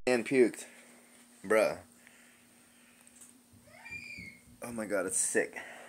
And puked. Bruh. Oh my god, it's sick.